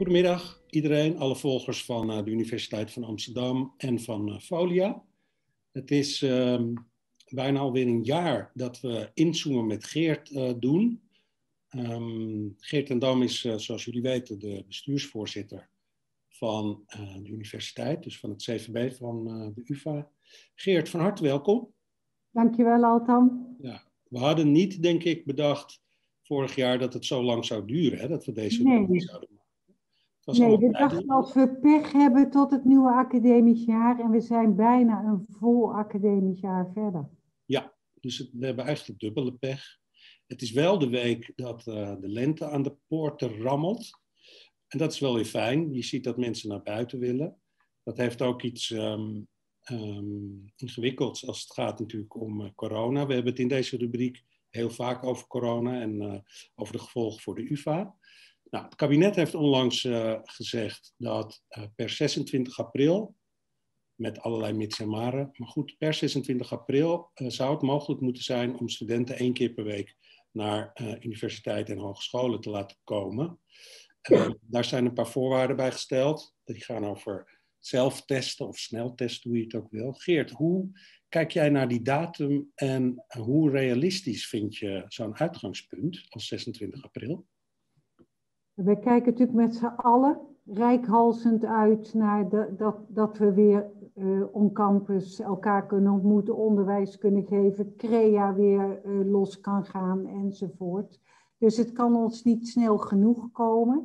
Goedemiddag iedereen, alle volgers van de Universiteit van Amsterdam en van Folia. Het is bijna alweer een jaar dat we inzoomen met Geert doen. Geert ten Dam is, zoals jullie weten, de bestuursvoorzitter van de universiteit, dus van het CVB van de UvA. Geert, van harte welkom. Dankjewel, Altan. Ja, we hadden niet, denk ik, bedacht vorig jaar dat het zo lang zou duren, hè, dat we deze rubriek zouden maken. Nee, we dachten als we pech hebben tot het nieuwe academisch jaar en we zijn bijna een vol academisch jaar verder. Ja, dus we hebben eigenlijk dubbele pech. Het is wel de week dat de lente aan de poorten rammelt. En dat is wel weer fijn. Je ziet dat mensen naar buiten willen. Dat heeft ook iets ingewikkelds als het gaat natuurlijk om corona. We hebben het in deze rubriek heel vaak over corona en over de gevolgen voor de UvA. Nou, het kabinet heeft onlangs gezegd dat per 26 april, met allerlei mits en maren, maar goed, per 26 april zou het mogelijk moeten zijn om studenten 1 keer per week naar universiteiten en hogescholen te laten komen. Daar zijn een paar voorwaarden bij gesteld. Die gaan over zelftesten of sneltesten, hoe je het ook wil. Geert, hoe kijk jij naar die datum en hoe realistisch vind je zo'n uitgangspunt als 26 april? We kijken natuurlijk met z'n allen reikhalzend uit naar dat we weer on campus elkaar kunnen ontmoeten, onderwijs kunnen geven, CREA weer los kan gaan enzovoort. Dus het kan ons niet snel genoeg komen.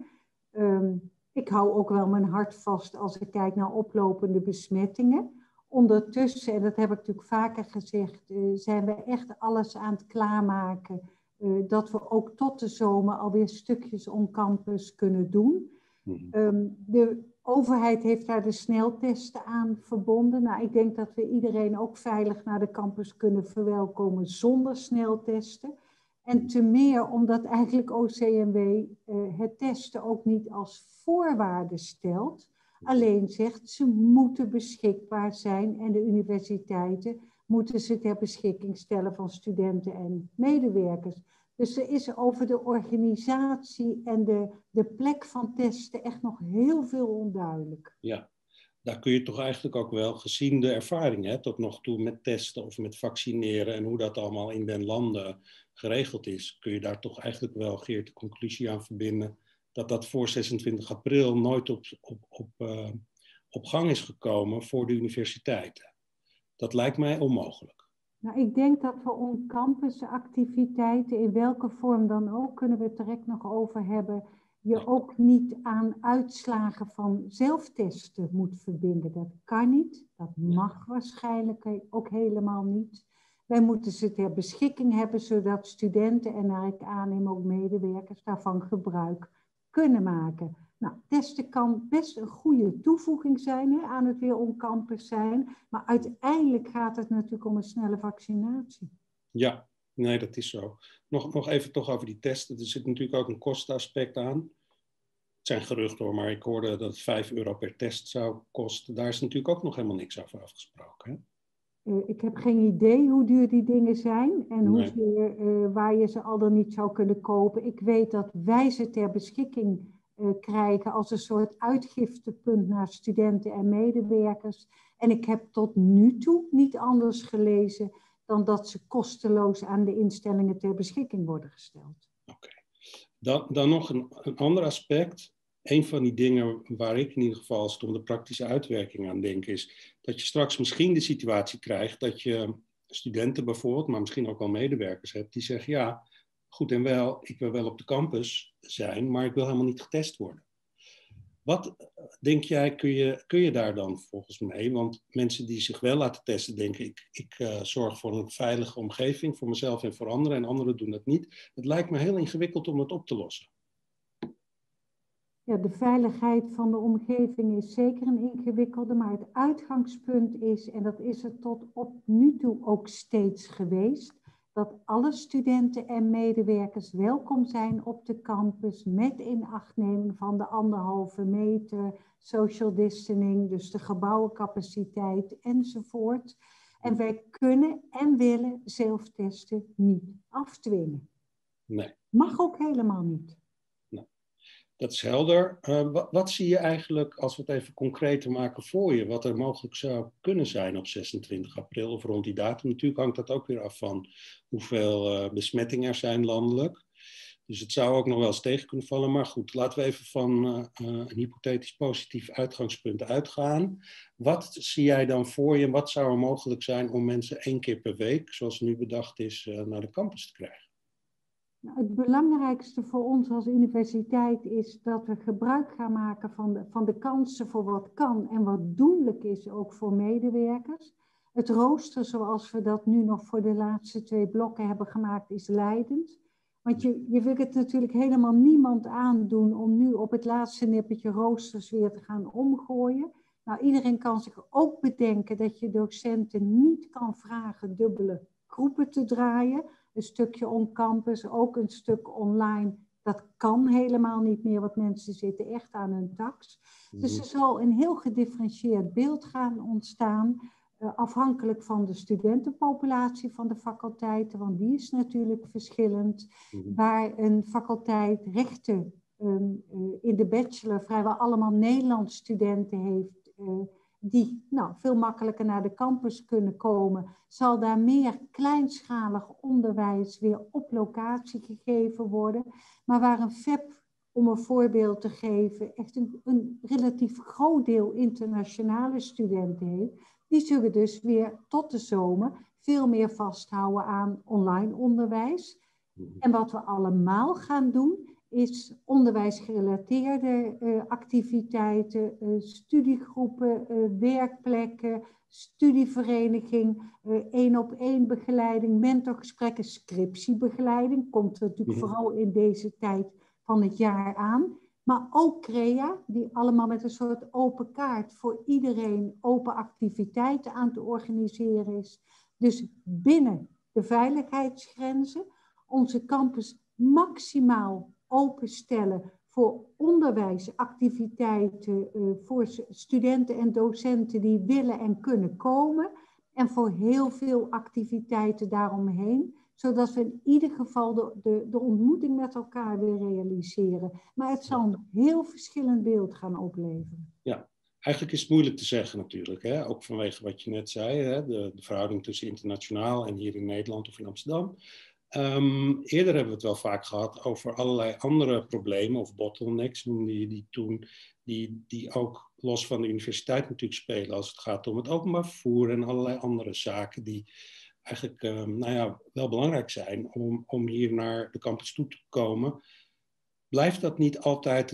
Ik hou ook wel mijn hart vast als ik kijk naar oplopende besmettingen. Ondertussen, en dat heb ik natuurlijk vaker gezegd, zijn we echt alles aan het klaarmaken. Dat we ook tot de zomer alweer stukjes on campus kunnen doen. De overheid heeft daar de sneltesten aan verbonden. Nou, ik denk dat we iedereen ook veilig naar de campus kunnen verwelkomen zonder sneltesten. En te meer omdat eigenlijk OCMW het testen ook niet als voorwaarde stelt. Alleen zegt ze moeten beschikbaar zijn en de universiteiten moeten ze ter beschikking stellen van studenten en medewerkers. Dus er is over de organisatie en de plek van testen echt nog heel veel onduidelijk. Ja, daar kun je toch eigenlijk ook wel, gezien de ervaring tot nog toe met testen of met vaccineren en hoe dat allemaal in den landen geregeld is, kun je daar toch eigenlijk wel, Geert, de conclusie aan verbinden dat dat voor 26 april nooit op gang is gekomen voor de universiteiten. Dat lijkt mij onmogelijk. Nou, ik denk dat we on-campus activiteiten, in welke vorm dan ook, kunnen we het direct nog over hebben, je ook niet aan uitslagen van zelftesten moet verbinden. Dat kan niet, dat mag waarschijnlijk ook helemaal niet. Wij moeten ze ter beschikking hebben, zodat studenten en naar ik aanneem ook medewerkers daarvan gebruik kunnen maken. Nou, testen kan best een goede toevoeging zijn aan het weer on-campus zijn. Maar uiteindelijk gaat het natuurlijk om een snelle vaccinatie. Ja, nee, dat is zo. Nog even toch over die testen. Er zit natuurlijk ook een kostenaspect aan. Het zijn geruchten hoor, maar ik hoorde dat het €5 per test zou kosten. Daar is natuurlijk ook nog helemaal niks over afgesproken. Hè? Ik heb geen idee hoe duur die dingen zijn en waar je ze al dan niet zou kunnen kopen. Ik weet dat wij ze ter beschikking krijgen als een soort uitgiftepunt naar studenten en medewerkers. En ik heb tot nu toe niet anders gelezen dan dat ze kosteloos aan de instellingen ter beschikking worden gesteld. Oké. Dan nog een ander aspect. Een van die dingen waar ik in ieder geval als het om de praktische uitwerking aan denk is dat je straks misschien de situatie krijgt dat je studenten bijvoorbeeld, maar misschien ook wel medewerkers hebt die zeggen ja, goed en wel, ik wil wel op de campus zijn, maar ik wil helemaal niet getest worden. Wat denk jij, kun je daar dan volgens mij, want mensen die zich wel laten testen denken ik zorg voor een veilige omgeving voor mezelf en voor anderen en anderen doen dat niet. Het lijkt me heel ingewikkeld om het op te lossen. Ja, de veiligheid van de omgeving is zeker een ingewikkelde, maar het uitgangspunt is, en dat is het tot op nu toe ook steeds geweest, dat alle studenten en medewerkers welkom zijn op de campus met inachtneming van de 1,5 meter, social distancing, dus de gebouwencapaciteit enzovoort. En wij kunnen en willen zelftesten niet afdwingen. Nee. Mag ook helemaal niet. Dat is helder. Wat zie je eigenlijk, als we het even concreter maken voor je, wat er mogelijk zou kunnen zijn op 26 april of rond die datum? Natuurlijk hangt dat ook weer af van hoeveel besmettingen er zijn landelijk. Dus het zou ook nog wel eens tegen kunnen vallen. Maar goed, laten we even van een hypothetisch positief uitgangspunt uitgaan. Wat zie jij dan voor je en wat zou er mogelijk zijn om mensen 1 keer per week, zoals nu bedacht is, naar de campus te krijgen? Nou, het belangrijkste voor ons als universiteit is dat we gebruik gaan maken van de kansen voor wat kan en wat doenlijk is ook voor medewerkers. Het rooster zoals we dat nu nog voor de laatste 2 blokken hebben gemaakt is leidend. Want je wil het natuurlijk helemaal niemand aandoen om nu op het laatste nippertje roosters weer te gaan omgooien. Nou, iedereen kan zich ook bedenken dat je docenten niet kan vragen dubbele groepen te draaien. Een stukje on-campus, ook een stuk online. Dat kan helemaal niet meer, want mensen zitten echt aan hun tax. Dus er zal een heel gedifferentieerd beeld gaan ontstaan, afhankelijk van de studentenpopulatie van de faculteiten, want die is natuurlijk verschillend. Waar een faculteit rechten in de bachelor vrijwel allemaal Nederlands studenten heeft, die veel makkelijker naar de campus kunnen komen, zal daar meer kleinschalig onderwijs weer op locatie gegeven worden. Maar waar een FEP, om een voorbeeld te geven, echt een relatief groot deel internationale studenten heeft, die zullen dus weer tot de zomer veel meer vasthouden aan online onderwijs. En wat we allemaal gaan doen, is onderwijsgerelateerde activiteiten, studiegroepen, werkplekken, studievereniging, 1-op-1 begeleiding, mentorgesprekken, scriptiebegeleiding. Komt er natuurlijk vooral in deze tijd van het jaar aan. Maar ook CREA, die allemaal met een soort open kaart voor iedereen open activiteiten aan te organiseren is. Dus binnen de veiligheidsgrenzen onze campus maximaal openstellen voor onderwijsactiviteiten voor studenten en docenten die willen en kunnen komen. En voor heel veel activiteiten daaromheen. Zodat we in ieder geval de ontmoeting met elkaar weer realiseren. Maar het zal een heel verschillend beeld gaan opleveren. Ja, eigenlijk is het moeilijk te zeggen natuurlijk. Hè? Ook vanwege wat je net zei. Hè? De verhouding tussen internationaal en hier in Nederland of in Amsterdam. Eerder hebben we het wel vaak gehad over allerlei andere problemen of bottlenecks, noemde je die toen, die ook los van de universiteit natuurlijk spelen als het gaat om het openbaar vervoer en allerlei andere zaken die eigenlijk wel belangrijk zijn om hier naar de campus toe te komen. Blijft dat niet altijd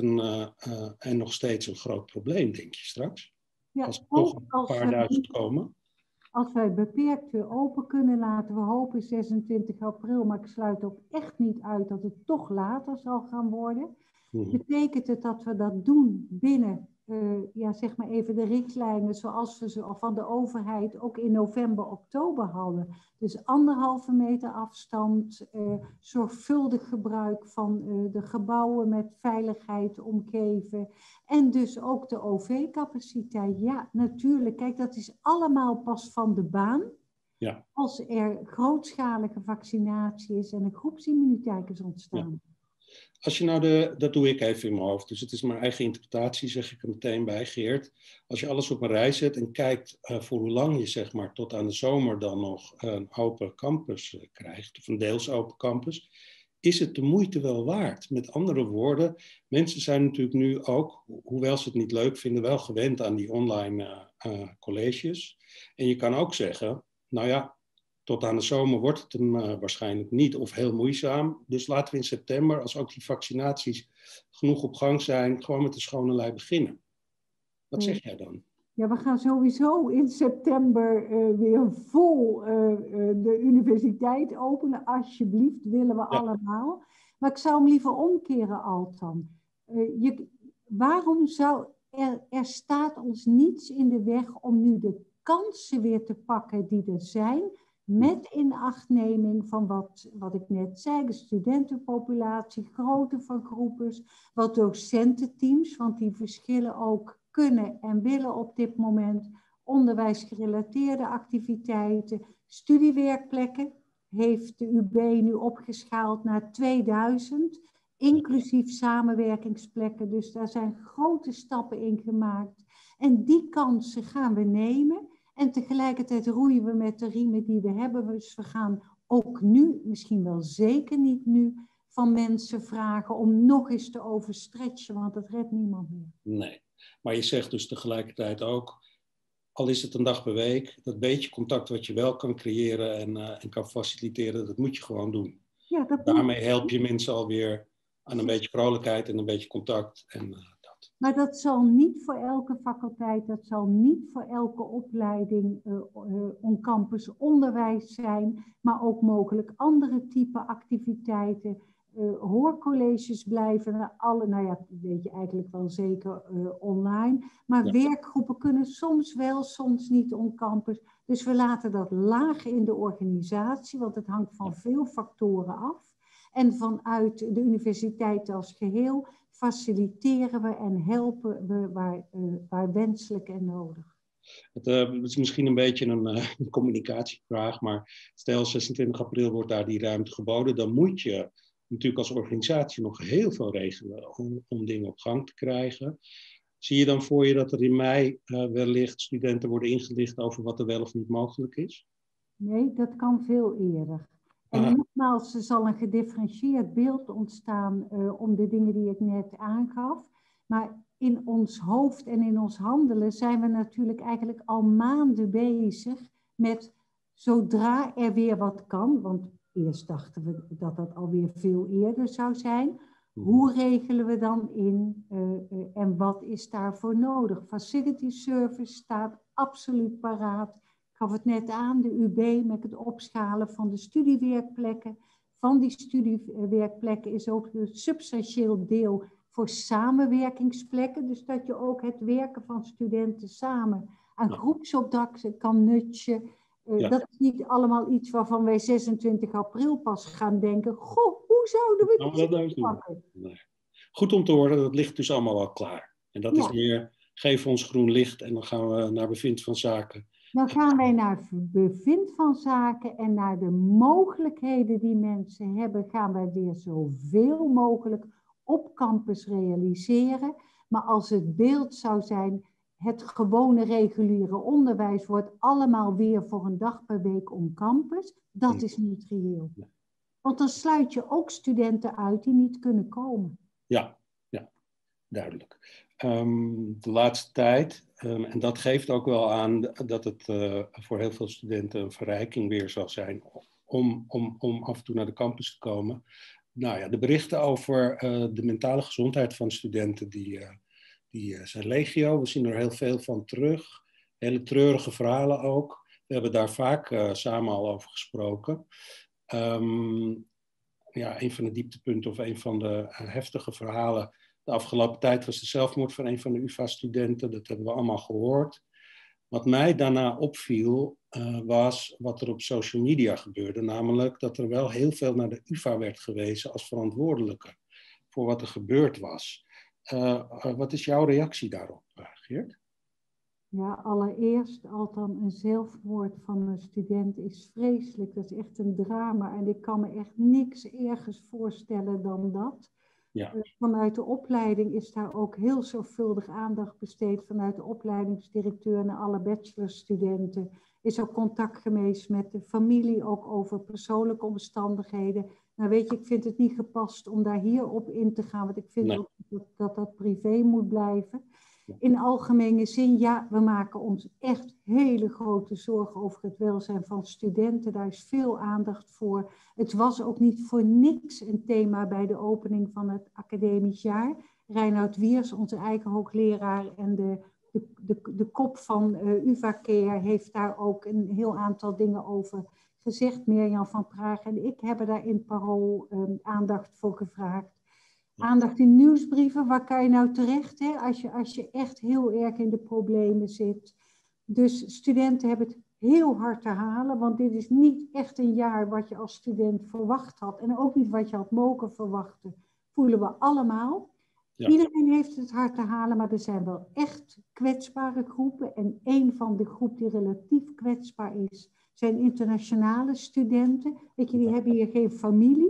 en nog steeds een groot probleem, denk je straks? Ja, als er toch een paar duizend komen? Als wij beperkt weer open kunnen, laten we hopen 26 april, maar ik sluit ook echt niet uit dat het toch later zal gaan worden. Betekent het dat we dat doen binnen, zeg maar even de richtlijnen zoals we ze van de overheid ook in november, oktober hadden. Dus 1,5 meter afstand, zorgvuldig gebruik van de gebouwen met veiligheid omgeven. En dus ook de OV-capaciteit. Ja, natuurlijk. Kijk, dat is allemaal pas van de baan. Ja. Als er grootschalige vaccinatie is en een groepsimmuniteit is ontstaan. Ja. Als je nou dat doe ik even in mijn hoofd, dus het is mijn eigen interpretatie, zeg ik er meteen bij, Geert. Als je alles op een rij zet en kijkt voor hoe lang je zeg maar tot aan de zomer dan nog een open campus krijgt, of een deels open campus, is het de moeite wel waard? Met andere woorden, mensen zijn natuurlijk nu ook, hoewel ze het niet leuk vinden, wel gewend aan die online colleges. En je kan ook zeggen, nou ja, tot aan de zomer wordt het hem waarschijnlijk niet of heel moeizaam. Dus laten we in september, als ook die vaccinaties genoeg op gang zijn, gewoon met de schone lei beginnen. Wat zeg jij dan? Ja, we gaan sowieso in september weer vol de universiteit openen. Alsjeblieft, willen we allemaal. Maar ik zou hem liever omkeren, Altan. Waarom zou er staat ons niets in de weg om nu de kansen weer te pakken die er zijn, met inachtneming van wat ik net zei, de studentenpopulatie, grootte van groepen, wat docententeams, want die verschillen ook, kunnen en willen op dit moment, onderwijsgerelateerde activiteiten, studiewerkplekken, heeft de UB nu opgeschaald naar 2000. inclusief samenwerkingsplekken. Dus daar zijn grote stappen in gemaakt. En die kansen gaan we nemen. En tegelijkertijd roeien we met de riemen die we hebben. Dus we gaan ook nu, misschien wel zeker niet nu, van mensen vragen om nog eens te overstretchen, want dat redt niemand meer. Nee, maar je zegt dus tegelijkertijd ook, al is het een dag per week, dat beetje contact wat je wel kan creëren en kan faciliteren, dat moet je gewoon doen. Ja, Daarmee help je mensen alweer aan een beetje vrolijkheid en een beetje contact. Dat. Maar dat zal niet voor elke faculteit, dat zal niet voor elke opleiding on-campus onderwijs zijn, maar ook mogelijk andere type activiteiten. Hoorcolleges blijven alle, nou ja, dat weet je eigenlijk wel zeker online. Maar werkgroepen kunnen soms wel, soms niet on-campus. Dus we laten dat laag in de organisatie, want het hangt van veel factoren af. En vanuit de universiteit als geheel faciliteren we en helpen we waar wenselijk en nodig. Het is misschien een beetje een communicatievraag, maar stel 26 april wordt daar die ruimte geboden, dan moet je natuurlijk als organisatie nog heel veel regelen om dingen op gang te krijgen. Zie je dan voor je dat er in mei wellicht studenten worden ingelicht over wat er wel of niet mogelijk is? Nee, dat kan veel eerder. En nogmaals, er zal een gedifferentieerd beeld ontstaan om de dingen die ik net aangaf. Maar in ons hoofd en in ons handelen zijn we natuurlijk eigenlijk al maanden bezig met zodra er weer wat kan, want eerst dachten we dat dat alweer veel eerder zou zijn. Hoe regelen we dan in en wat is daarvoor nodig? Facility service staat absoluut paraat. Ik gaf het net aan, de UB met het opschalen van de studiewerkplekken. Van die studiewerkplekken is ook een substantieel deel voor samenwerkingsplekken. Dus dat je ook het werken van studenten samen aan groepsopdrachten kan nutchen. Dat is niet allemaal iets waarvan wij 26 april pas gaan denken. Goh, hoe zouden we dit pakken? Nee. Goed om te horen, dat ligt dus allemaal wel klaar. En dat is meer, geef ons groen licht en dan gaan we naar bevind van zaken. Dan gaan wij naar bevind van zaken en naar de mogelijkheden die mensen hebben, gaan wij weer zoveel mogelijk op campus realiseren. Maar als het beeld zou zijn, het gewone reguliere onderwijs wordt allemaal weer voor een dag per week on campus, dat is niet reëel. Want dan sluit je ook studenten uit die niet kunnen komen. Ja, duidelijk. De laatste tijd, en dat geeft ook wel aan dat het voor heel veel studenten een verrijking weer zal zijn om af en toe naar de campus te komen. Nou ja, de berichten over de mentale gezondheid van studenten, die zijn legio. We zien er heel veel van terug. Hele treurige verhalen ook. We hebben daar vaak samen al over gesproken. Een van de dieptepunten of een van de heftige verhalen de afgelopen tijd was de zelfmoord van een van de UvA-studenten. Dat hebben we allemaal gehoord. Wat mij daarna opviel, was wat er op social media gebeurde. Namelijk dat er wel heel veel naar de UvA werd gewezen als verantwoordelijke voor wat er gebeurd was. Wat is jouw reactie daarop, Geert? Ja, allereerst althans een zelfmoord van een student is vreselijk. Dat is echt een drama en ik kan me echt niks ergens voorstellen dan dat. Ja. Vanuit de opleiding is daar ook heel zorgvuldig aandacht besteed. Vanuit de opleidingsdirecteur naar alle bachelorstudenten. Is ook contact geweest met de familie, ook over persoonlijke omstandigheden. Nou weet je, ik vind het niet gepast om daar hierop in te gaan. Want ik vind ook dat privé moet blijven. In algemene zin, ja, we maken ons echt hele grote zorgen over het welzijn van studenten. Daar is veel aandacht voor. Het was ook niet voor niks een thema bij de opening van het academisch jaar. Reinoud Wiers, onze eigen hoogleraar en de kop van UvA-Care, heeft daar ook een heel aantal dingen over gezegd. Mirjam van Praag en ik hebben daar in Parool aandacht voor gevraagd. Aandacht in nieuwsbrieven, waar kan je nou terecht, hè? Als je echt heel erg in de problemen zit. Dus studenten hebben het heel hard te halen, want dit is niet echt een jaar wat je als student verwacht had. En ook niet wat je had mogen verwachten, voelen we allemaal. Ja. Iedereen heeft het hard te halen, maar er zijn wel echt kwetsbare groepen. En een van de groepen die relatief kwetsbaar is, zijn internationale studenten. Weet je, die hebben hier geen familie.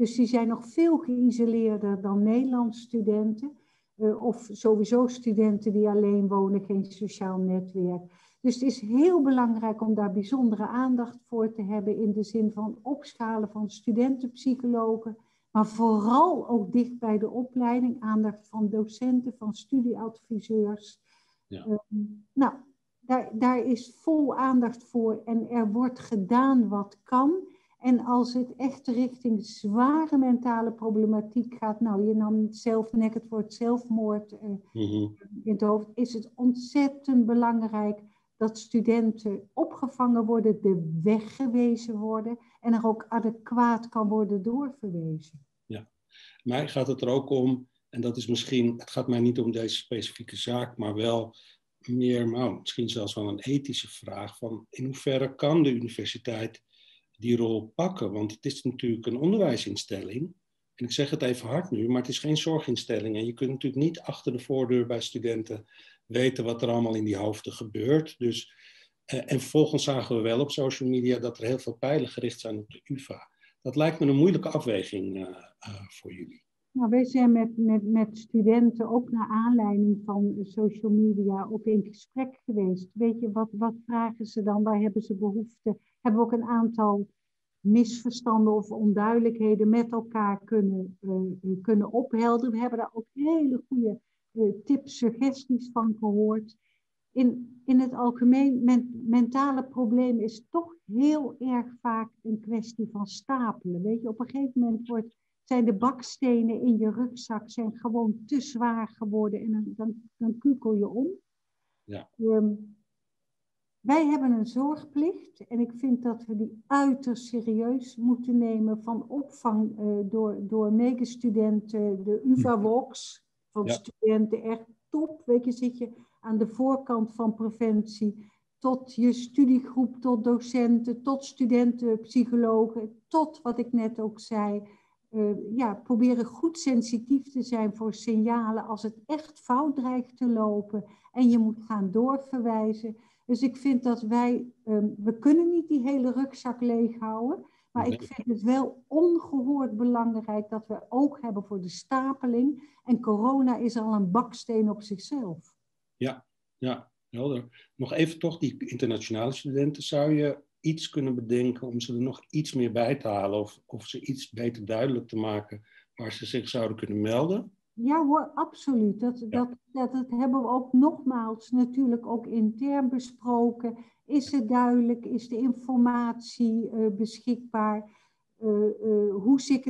Dus die zijn nog veel geïsoleerder dan Nederlandse studenten. Of sowieso studenten die alleen wonen, geen sociaal netwerk. Dus het is heel belangrijk om daar bijzondere aandacht voor te hebben in de zin van opschalen van studentenpsychologen. Maar vooral ook dicht bij de opleiding, aandacht van docenten, van studieadviseurs. Ja. Nou, daar is vol aandacht voor en er wordt gedaan wat kan. En als het echt richting zware mentale problematiek gaat, nou, je nam zelf net het woord zelfmoord in het hoofd, is het ontzettend belangrijk dat studenten opgevangen worden, de weg gewezen worden en er ook adequaat kan worden doorverwezen. Ja, mij gaat het er ook om, en dat is misschien, het gaat mij niet om deze specifieke zaak, maar wel meer, nou, misschien zelfs wel een ethische vraag van in hoeverre kan de universiteit die rol pakken? Want het is natuurlijk een onderwijsinstelling. En ik zeg het even hard nu, maar het is geen zorginstelling. En je kunt natuurlijk niet achter de voordeur bij studenten weten wat er allemaal in die hoofden gebeurt. Dus, en vervolgens zagen we wel op social media dat er heel veel pijlen gericht zijn op de UvA. Dat lijkt me een moeilijke afweging voor jullie. Nou, wij zijn met studenten ook naar aanleiding van social media ook in gesprek geweest. Weet je, wat vragen ze dan? Waar hebben ze behoefte? Hebben we ook een aantal misverstanden of onduidelijkheden met elkaar kunnen ophelderen. We hebben daar ook hele goede tips, suggesties van gehoord. In het algemeen, mentale probleem is toch heel erg vaak een kwestie van stapelen. Weet je, op een gegeven moment zijn de bakstenen in je rugzak zijn gewoon te zwaar geworden en dan kukel je om. Ja. Wij hebben een zorgplicht en ik vind dat we die uiterst serieus moeten nemen van opvang door medestudenten, de UvA-Vox van studenten, echt top. Weet je, zit je aan de voorkant van preventie, tot je studiegroep, tot docenten, tot studentenpsychologen, tot wat ik net ook zei. Proberen goed sensitief te zijn voor signalen als het echt fout dreigt te lopen en je moet gaan doorverwijzen. Dus ik vind dat we kunnen niet die hele rugzak leeghouden, maar ik vind het wel ongehoord belangrijk dat we oog hebben voor de stapeling. En corona is al een baksteen op zichzelf. Ja, helder. Nog even toch, die internationale studenten, zou je iets kunnen bedenken om ze er nog iets meer bij te halen of ze iets beter duidelijk te maken waar ze zich zouden kunnen melden? Ja hoor, absoluut. Dat hebben we ook nogmaals natuurlijk ook intern besproken. Is het duidelijk? Is de informatie beschikbaar? Hoe zit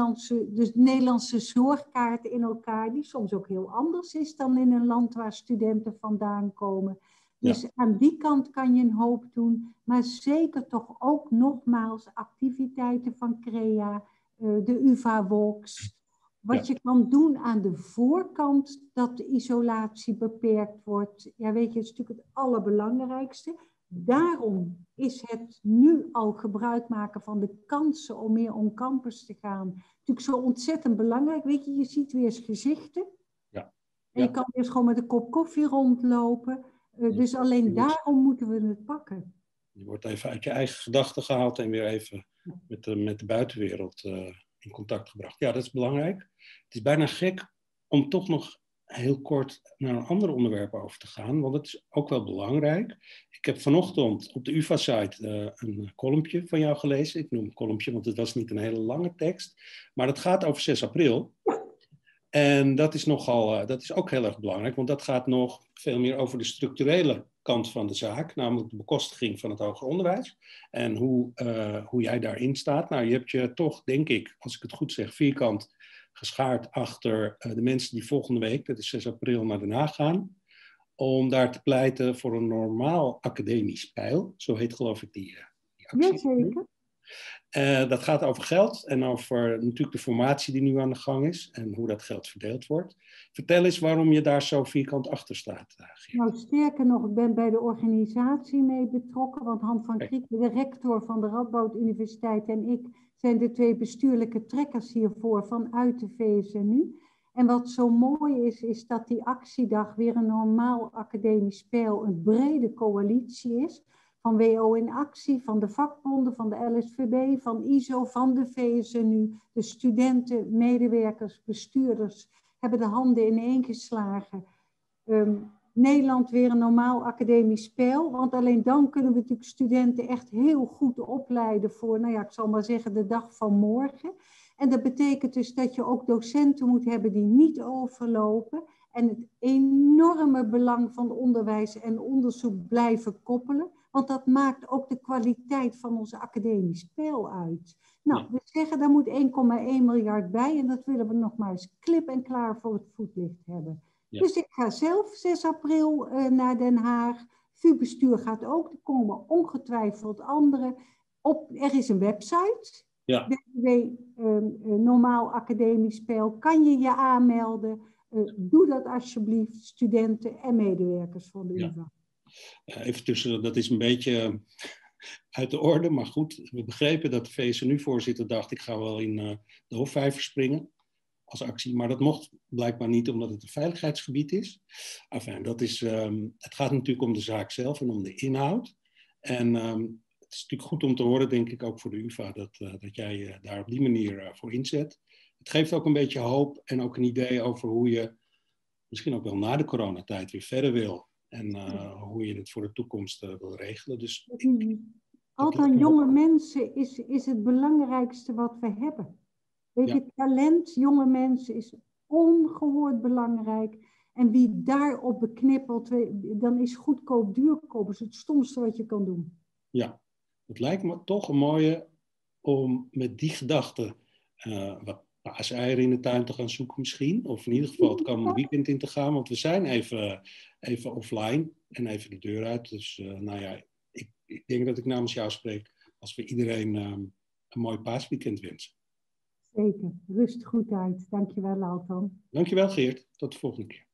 de Nederlandse zorgkaart in elkaar, die soms ook heel anders is dan in een land waar studenten vandaan komen. Dus aan die kant kan je een hoop doen, maar zeker toch ook nogmaals activiteiten van CREA, de UvA-Vox. Wat je kan doen aan de voorkant, dat de isolatie beperkt wordt. Ja, weet je, het is natuurlijk het allerbelangrijkste. Daarom is het nu al gebruik maken van de kansen om meer on campus te gaan natuurlijk zo ontzettend belangrijk. Weet je, je ziet weer eens gezichten. Ja. En je kan weer eens gewoon met een kop koffie rondlopen. Dus alleen daarom moeten we het pakken. Je wordt even uit je eigen gedachten gehaald en weer even met de buitenwereld in contact gebracht. Ja, dat is belangrijk. Het is bijna gek om toch nog heel kort naar een ander onderwerp over te gaan, want het is ook wel belangrijk. Ik heb vanochtend op de UvA-site een columnje van jou gelezen. Ik noem een columnje, want het was niet een hele lange tekst. Maar het gaat over 6 april. En dat is ook heel erg belangrijk, want dat gaat nog veel meer over de structurele kant van de zaak, namelijk de bekostiging van het hoger onderwijs en hoe jij daarin staat. Nou, je hebt je toch, denk ik, als ik het goed zeg, vierkant geschaard achter de mensen die volgende week, dat is 6 april, naar Den Haag gaan, om daar te pleiten voor een normaal academisch peil. Zo heet geloof ik die actie. Jazeker. Dat gaat over geld en over natuurlijk de formatie die nu aan de gang is en hoe dat geld verdeeld wordt. Vertel eens waarom je daar zo vierkant achter staat, Geert. Nou, sterker nog, ik ben bij de organisatie mee betrokken, want Han van Kriek, de rector van de Radboud Universiteit en ik zijn de 2 bestuurlijke trekkers hiervoor vanuit de VSNU. En wat zo mooi is dat die actiedag weer een normaal academisch peil, een brede coalitie is. van WO in Actie, van de vakbonden, van de LSVB, van ISO, van de VSNU. De studenten, medewerkers, bestuurders hebben de handen ineen geslagen. Nederland weer een normaal academisch spel. Want alleen dan kunnen we natuurlijk studenten echt heel goed opleiden voor, nou ja, ik zal maar zeggen, de dag van morgen. En dat betekent dus dat je ook docenten moet hebben die niet overlopen. En het enorme belang van onderwijs en onderzoek blijven koppelen. Want dat maakt ook de kwaliteit van onze academisch spel uit. Nou, we zeggen daar moet 1,1 miljard bij. En dat willen we nog maar eens klip en klaar voor het voetlicht hebben. Ja. Dus ik ga zelf 6 april naar Den Haag. VU-bestuur gaat ook. Er komen ongetwijfeld anderen. Er is een website. Ja. Normaal Academisch Spel. Kan je je aanmelden? Doe dat alsjeblieft, studenten en medewerkers van de UvA. Even tussen, dat is een beetje uit de orde. Maar goed, we begrepen dat de VSNU-voorzitter dacht, ik ga wel in de Hofvijver springen als actie. Maar dat mocht blijkbaar niet, omdat het een veiligheidsgebied is. Enfin, dat is, het gaat natuurlijk om de zaak zelf en om de inhoud. En het is natuurlijk goed om te horen, denk ik, ook voor de UvA, dat jij daar op die manier voor inzet. Het geeft ook een beetje hoop en ook een idee over hoe je misschien ook wel na de coronatijd weer verder wil. En hoe je het voor de toekomst wil regelen. Dus altijd jonge mensen is het belangrijkste wat we hebben. Weet je, talent, jonge mensen is ongehoord belangrijk. En wie daarop beknippelt, dan is goedkoop duurkoop. Is het stomste wat je kan doen. Ja, het lijkt me toch een mooie om met die gedachte wat paaseieren in de tuin te gaan zoeken misschien. Of in ieder geval het komende weekend in te gaan. Want we zijn even offline en even de deur uit. Dus nou ja, ik denk dat ik namens jou spreek als we iedereen een mooi paasweekend wensen. Zeker. Rust goed uit. Dankjewel, Altan. Dankjewel, Geert. Tot de volgende keer.